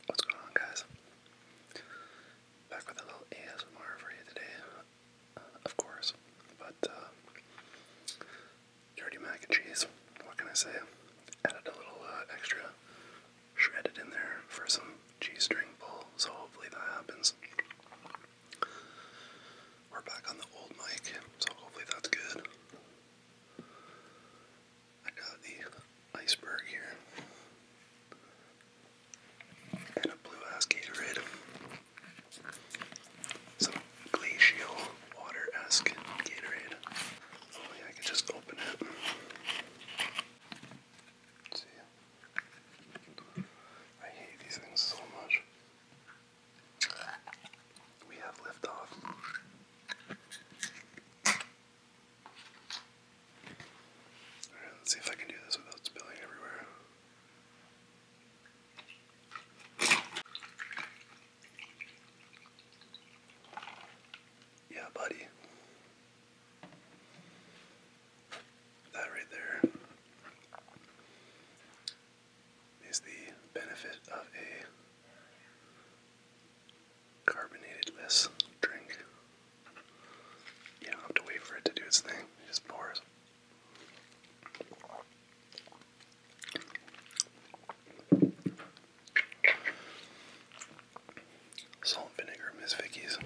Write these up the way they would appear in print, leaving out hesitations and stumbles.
What's going on, guys? Back with a little ASMR for you today, of course, but dirty mac and cheese, what can I say? Added a little extra shredded in there for some cheese string pull, so hopefully that happens. We're back on the old mic, so hopefully that's good. I got the iceberg here. And a blue-ass Gatorade. Some glacial water-esque Gatorade. Only I can just open it. Let's see. I hate these things so much. We have liftoff. Alright, let's see if I can do this without spilling everywhere. Yeah, buddy. That right there is the benefit of a carbonated-less drink. You don't have to wait for it to do its thing. It just pours. Salt and vinegar, Miss Vicky's.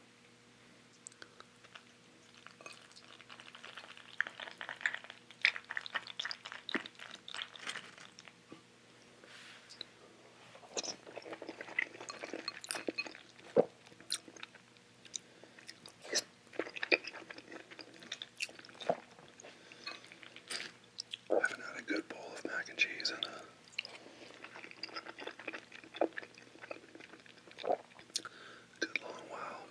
I haven't had a good bowl of mac and cheese in a good long while.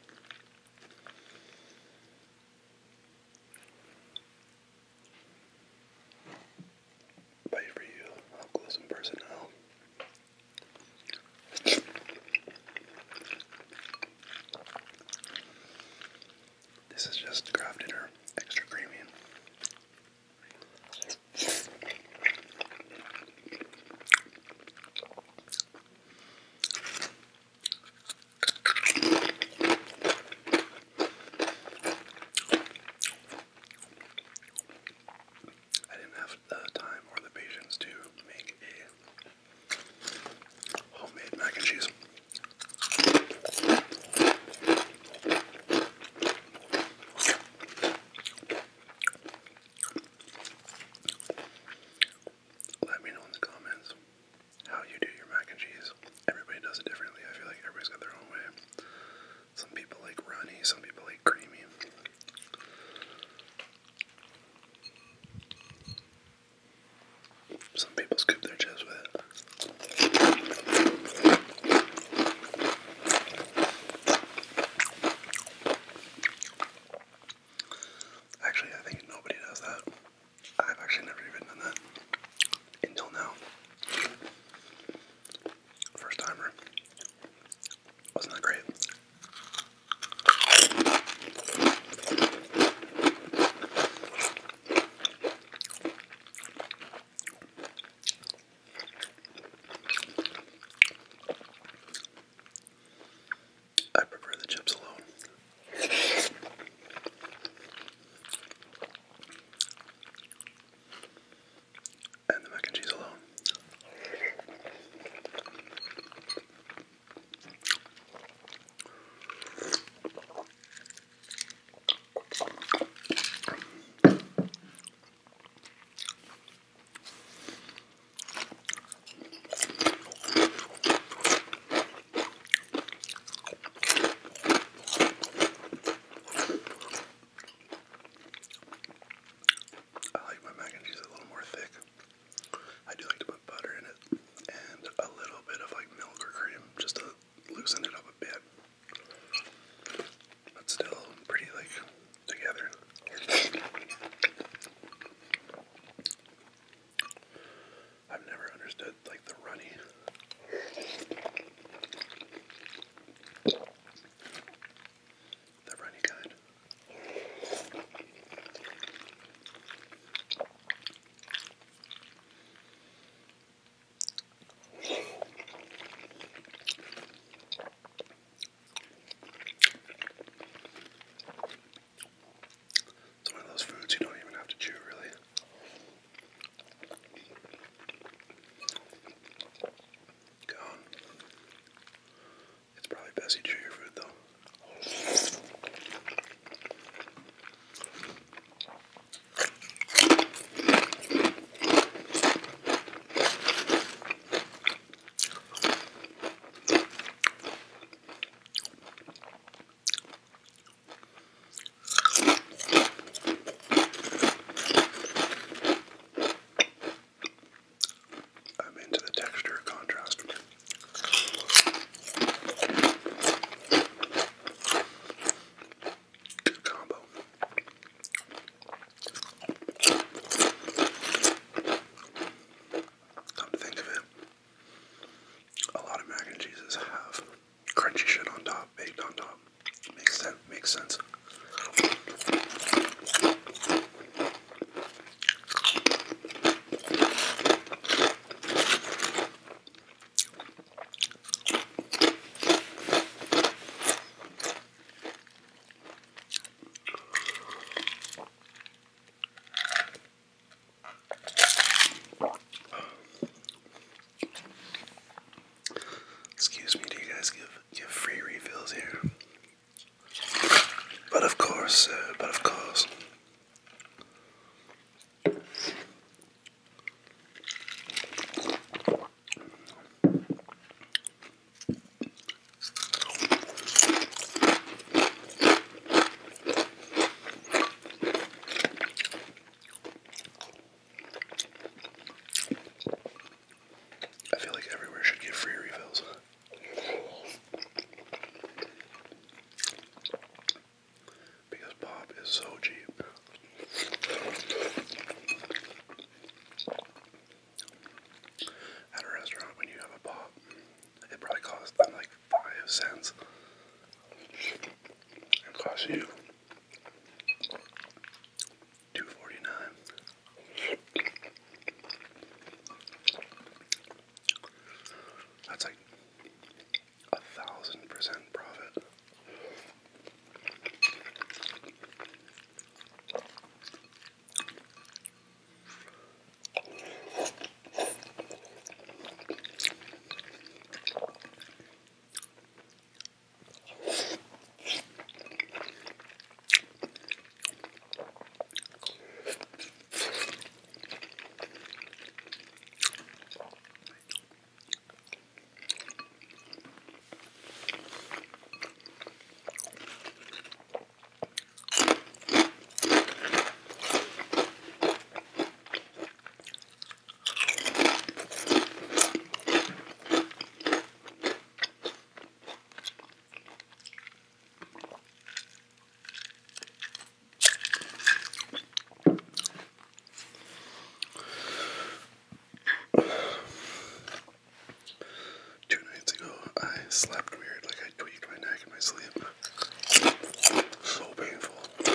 slept weird, like I tweaked my neck in my sleep. So painful.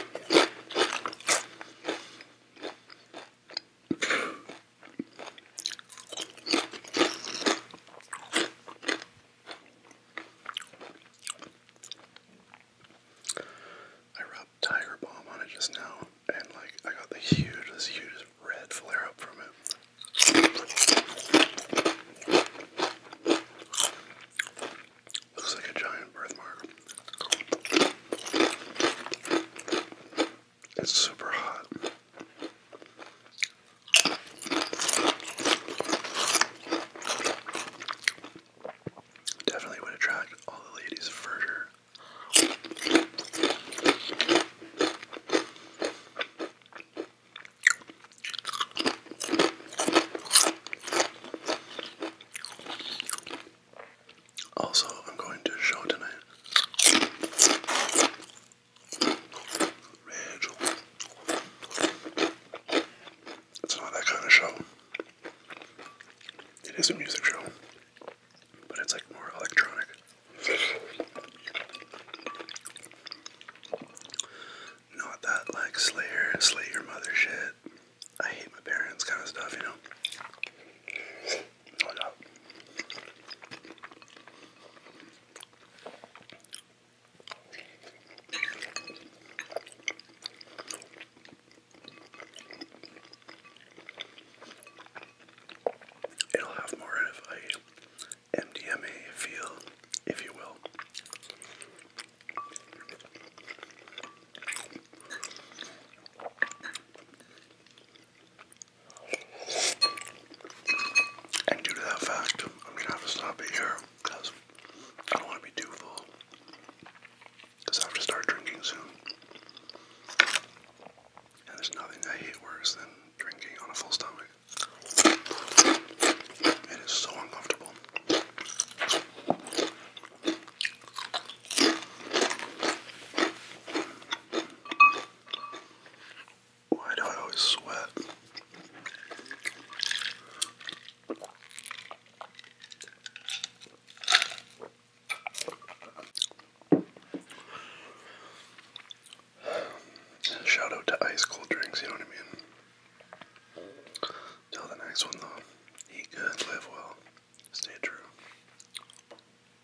I rubbed Tiger Balm on it just now, and like I got this huge red flare up from it. Looks like a giant birthmark. It's super hot. Definitely would attract all the ladies for sure. Also, I'm going to a show tonight. Rachel. It's not that kind of show. It is a music show, but it's like more electronic. Not that like slay your mother shit. I hate my parents kind of stuff, you know? No doubt. It'll have more of a MDMA feel, if you will. And due to that fact, I'm gonna have to stop it here because I don't want to be too full. Because I have to start drinking soon. And there's nothing I hate worse than drinking on a full stomach. It is so uncomfortable. Why do I always sweat? Shout out to ice cold drinks, you know what I mean? Till the next one though, eat good, live well, stay true.